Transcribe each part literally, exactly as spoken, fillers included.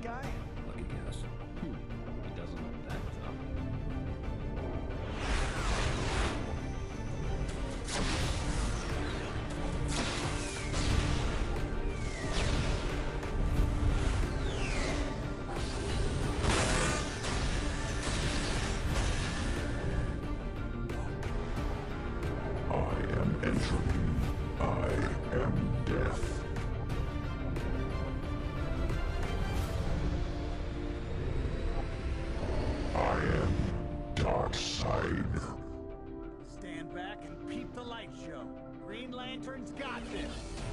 guy? Lucky guess. Hmm. He doesn't look that tough. I am entropy. I am death. I am dark side. Stand back and peep the light show. Green Lantern's got this.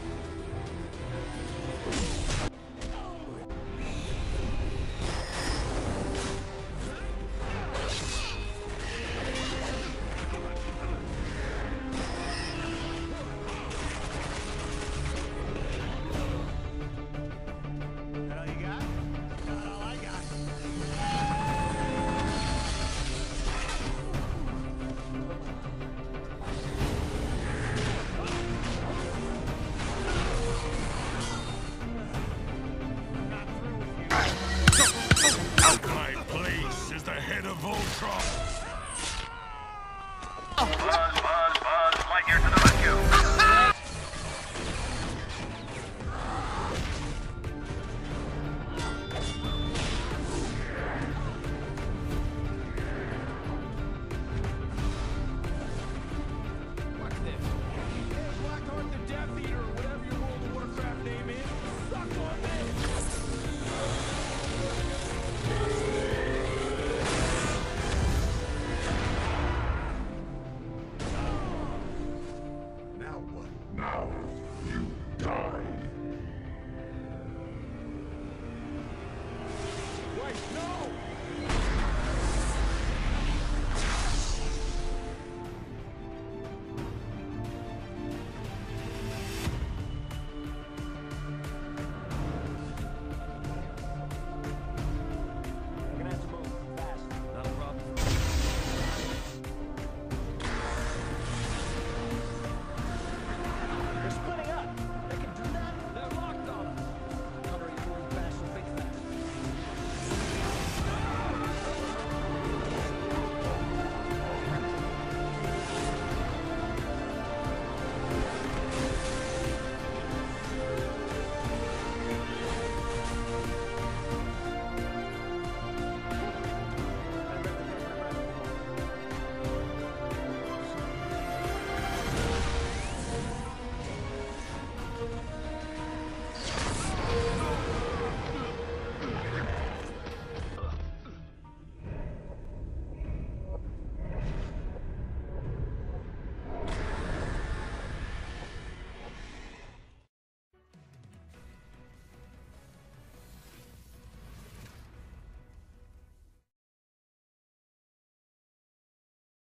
That all you got? Not all I got. My place is the head of Voltron.